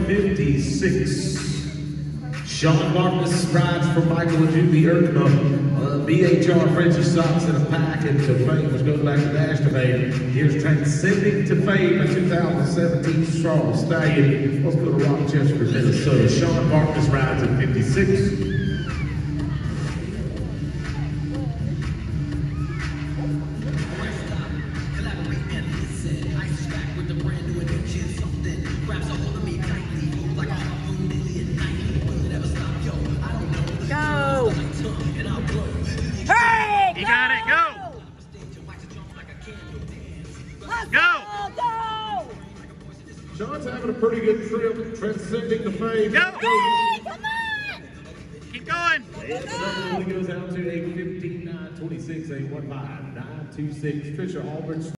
56. Sean Marcus rides for Michael and Julie Erkma. BHR Frenchie Socks in a packet to fame, which goes back to Dash to Fame. Here's Transcending to Fame, a 2017 Strong Stallion. Let's go to Rochester, Minnesota. Sean Marcus rides at 56. Go! Hey! You got it, go! Go! Go! Sean's having a pretty good trip, Transcending to Fame. Go! Hey, come on! Keep going! It only goes out to a 15-9-26, 815-926. Trisha Aldridge.